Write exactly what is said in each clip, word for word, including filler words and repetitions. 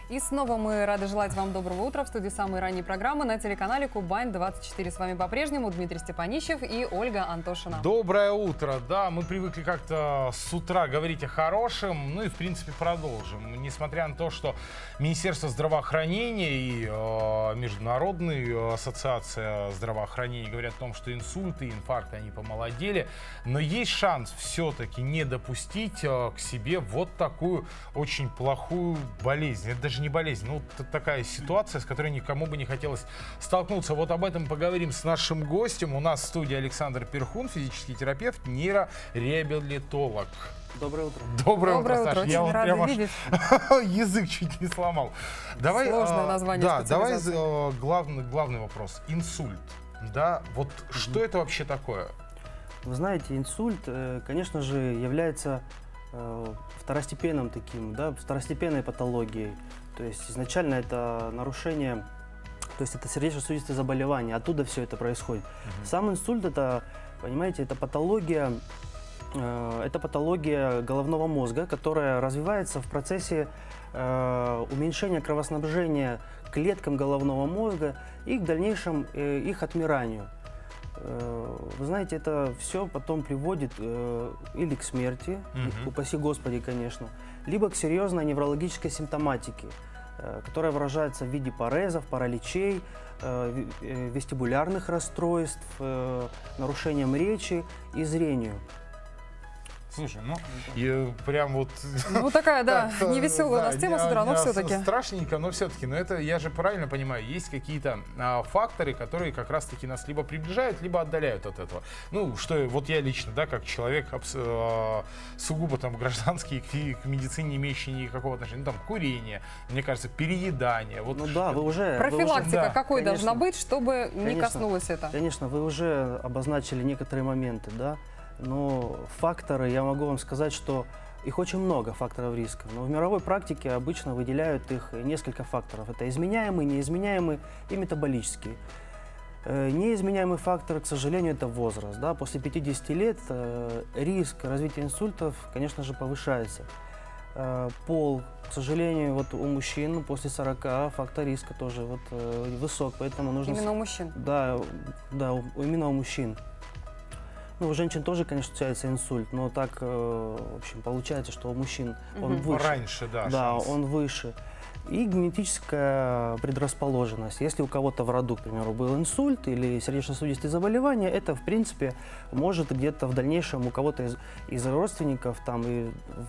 И снова мы рады желать вам доброго утра в студии самой ранней программы на телеканале Кубань двадцать четыре. С вами по-прежнему Дмитрий Степанищев и Ольга Антошина. Доброе утро. Да, мы привыкли как-то с утра говорить о хорошем, ну и в принципе продолжим. Несмотря на то, что Министерство здравоохранения и э, Международная ассоциация здравоохранения говорят о том, что инсульты и инфаркты, они помолодели, но есть шанс все-таки не допустить э, к себе вот такую очень плохую болезнь. Это даже не болезнь, ну вот такая ситуация, с которой никому бы не хотелось столкнуться. Вот об этом поговорим с нашим гостем. У нас в студии Александр Перхун, физический терапевт, нейрореабилитолог. Доброе утро. Доброе, Доброе утро, утро. Саша. Я Очень вот рада прямо видеть. язык чуть не сломал. Давай, Сложное а, название да, давай специализации. а, главный, главный вопрос. Инсульт. Да, вот mm-hmm. что это вообще такое? Вы знаете, инсульт, конечно же, является второстепенным таким, да, второстепенной патологией. То есть изначально это нарушение, то есть это сердечно-сосудистые заболевания, оттуда все это происходит. Mm-hmm. Сам инсульт это, понимаете, это патология, э, это патология головного мозга, которая развивается в процессе э, уменьшения кровоснабжения клеткам головного мозга и к дальнейшему э, их отмиранию. Вы знаете, это все потом приводит э, или к смерти, mm-hmm. упаси Господи, конечно, либо к серьезной неврологической симптоматике, э, которая выражается в виде парезов, параличей, э, вестибулярных расстройств, э, нарушением речи и зрению. Слушай, ну, я прям вот... Ну, такая, да, невеселая у нас тема с утра, но все-таки. Страшненько, но все-таки. Но это, я же правильно понимаю, есть какие-то а, факторы, которые как раз-таки нас либо приближают, либо отдаляют от этого. Ну, что вот я лично, да, как человек а, сугубо там гражданский, к, к медицине не имеющий никакого отношения, ну, там, курение, мне кажется, переедание. Вот ну да, вы уже... Профилактика вы уже, какой да, должна конечно, быть, чтобы не конечно, коснулось это? Конечно, вы уже обозначили некоторые моменты, да. Но факторы, я могу вам сказать, что их очень много, факторов риска. Но в мировой практике обычно выделяют их несколько факторов. Это изменяемые, неизменяемые и метаболические. Неизменяемый фактор, к сожалению, это возраст. Да? После пятидесяти лет риск развития инсультов, конечно же, повышается. Пол, к сожалению, вот у мужчин после сорока фактор риска тоже вот высок, поэтому нужно... Именно у мужчин? Да, да, именно у мужчин. Ну, у женщин тоже, конечно, случается инсульт, но так, э, в общем, получается, что у мужчин он угу. выше. Раньше, да. Да, шанс. он выше. И генетическая предрасположенность. Если у кого-то в роду, к примеру, был инсульт или сердечно-сосудистые заболевания, это, в принципе, может где-то в дальнейшем у кого-то из, из родственников там и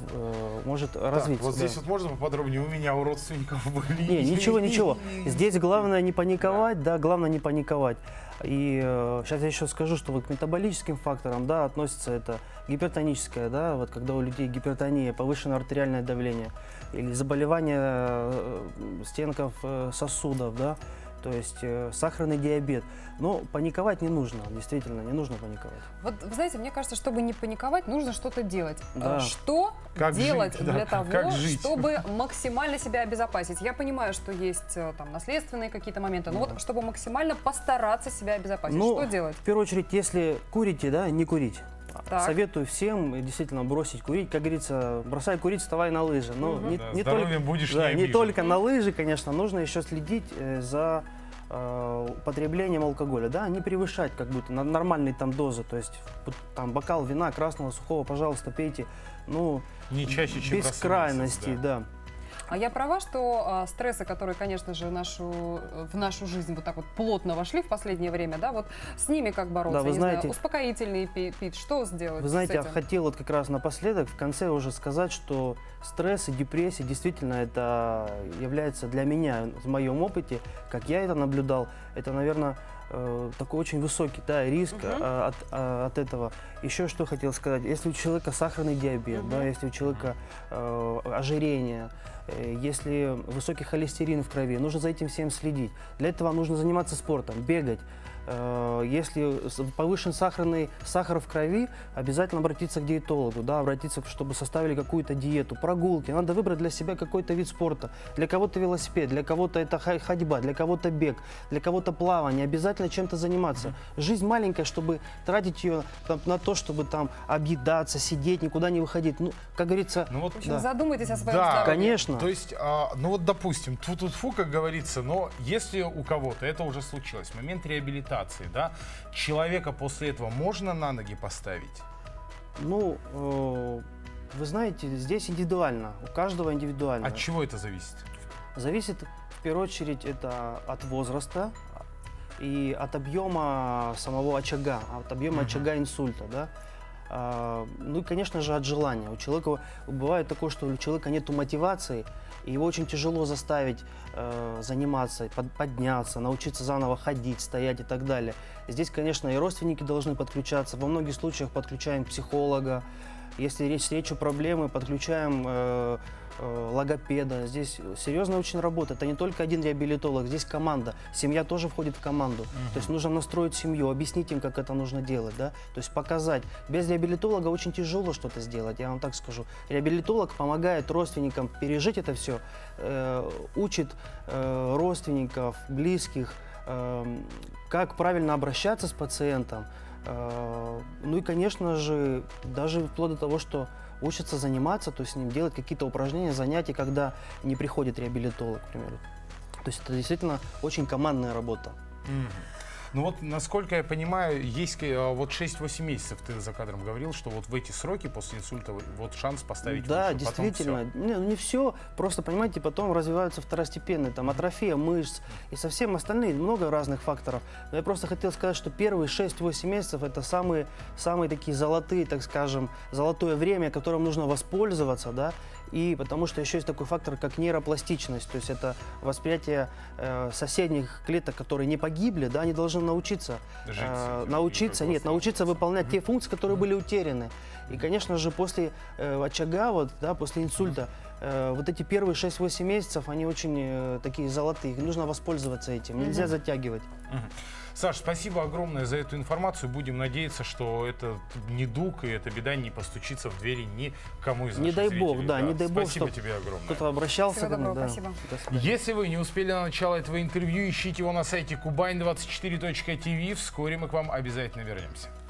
э, может так, развиться. Вот да. здесь вот можно поподробнее? У меня у родственников были. Не, ничего, ничего. Здесь главное не паниковать, да, да главное не паниковать. И э, сейчас я еще скажу, что вот к метаболическим факторам, да, относится это гипертоническое, да, вот когда у людей гипертония, повышенное артериальное давление или заболевание э, стенков э, сосудов, да, то есть э, сахарный диабет. Но паниковать не нужно, действительно, не нужно паниковать. Вот, вы знаете, мне кажется, чтобы не паниковать, нужно что-то делать. Да. Что как делать жить, для да, того, как жить? чтобы максимально себя обезопасить? Я понимаю, что есть там наследственные какие-то моменты, но да. вот чтобы максимально постараться себя обезопасить, ну, что делать? В первую очередь, если курите, да, не курить. Так. Советую всем действительно бросить курить. Как говорится, бросай курить, вставай на лыжи. Но угу. не, да, не, только, будешь да, не не только на лыжи, конечно, нужно еще следить э, за э, употреблением алкоголя. Да, не превышать как будто на нормальные там дозы. То есть там бокал вина красного, сухого, пожалуйста, пейте. Ну, не чаще, чем без крайностей, месяц, да. да. А я права, что а, стрессы, которые, конечно же, нашу, в нашу жизнь вот так вот плотно вошли в последнее время, да, вот с ними как бороться? Да, вы не знаете, знаю, успокоительные пить, что сделать? Вы с знаете, я этим? хотел вот как раз напоследок в конце уже сказать, что стресс и депрессия действительно это является для меня, в моем опыте, как я это наблюдал, это, наверное, такой очень высокий, да, риск uh-huh. от, от этого. Еще что хотел сказать, если у человека сахарный диабет, uh-huh. да, если у человека э, ожирение, э, если высокий холестерин в крови, нужно за этим всем следить. Для этого нужно заниматься спортом, бегать. Э, если повышен сахарный, сахар в крови, обязательно обратиться к диетологу, да, обратиться, чтобы составили какую-то диету, прогулки. Надо выбрать для себя какой-то вид спорта. Для кого-то велосипед, для кого-то это ходьба, для кого-то бег, для кого-то плавание. Обязательно обязательно чем-то заниматься. Жизнь маленькая, чтобы тратить ее там, на то, чтобы там объедаться, сидеть, никуда не выходить. Ну, как говорится, Ну вот, В общем, да. задумайтесь о своем Да, здоровье. конечно. То есть, а, ну вот, допустим, тьфу-тьфу-тьфу, как говорится, но если у кого-то это уже случилось, момент реабилитации, да, человека после этого можно на ноги поставить? Ну, э, вы знаете, здесь индивидуально, у каждого индивидуально. От чего это зависит? Зависит, в первую очередь, это от возраста и от объема самого очага, от объема Мгм. очага инсульта, да. А, ну и, конечно же, от желания. У человека бывает такое, что у человека нет мотивации, и его очень тяжело заставить э, заниматься, под- подняться, научиться заново ходить, стоять и так далее. Здесь, конечно, и родственники должны подключаться. Во многих случаях подключаем психолога. Если речь, речь о проблеме, подключаем э, э, логопеда. Здесь серьезная очень работа. Это не только один реабилитолог, здесь команда. Семья тоже входит в команду. То есть нужно настроить семью, объяснить им, как это нужно делать. Да? То есть показать. Без реабилитолога очень тяжело что-то сделать, я вам так скажу. Реабилитолог помогает родственникам пережить это все, э, учит э, родственников, близких, э, как правильно обращаться с пациентом. Э, Ну и, конечно же, даже вплоть до того, что учатся заниматься, то есть с ним делать какие-то упражнения, занятия, когда не приходит реабилитолог, к примеру. То есть это действительно очень командная работа. Мгм. Ну вот, насколько я понимаю, есть э, вот шесть-восемь месяцев, ты за кадром говорил, что вот в эти сроки после инсульта вот шанс поставить Да, выше, потом действительно. всё. Не, ну не все, просто, понимаете, потом развиваются второстепенные, там, атрофия мышц и совсем остальные, много разных факторов. Но я просто хотел сказать, что первые шесть-восемь месяцев это самые, самые такие золотые, так скажем, золотое время, которым нужно воспользоваться, да, и потому что еще есть такой фактор, как нейропластичность, то есть это восприятие э, соседних клеток, которые не погибли, да, они должны научиться, Жить э, с этим, научиться, или нет, научиться выполнять те функции, которые были утеряны. И, конечно же, после э, очага, вот, да, после инсульта, э, вот эти первые шесть-восемь месяцев, они очень э, такие золотые, их нужно воспользоваться этим, нельзя затягивать. Мгм. Саш, спасибо огромное за эту информацию. Будем надеяться, что этот недуг и эта беда не постучится в двери никому из Не наших дай зрителей. бог, да, не дай бог, Спасибо чтоб тебе огромное. Кто-то обращался Всего ко мне, доброго, да. спасибо. До свидания. Если вы не успели на начало этого интервью, ищите его на сайте кубань двадцать четыре точка ти ви. Вскоре мы к вам обязательно вернемся.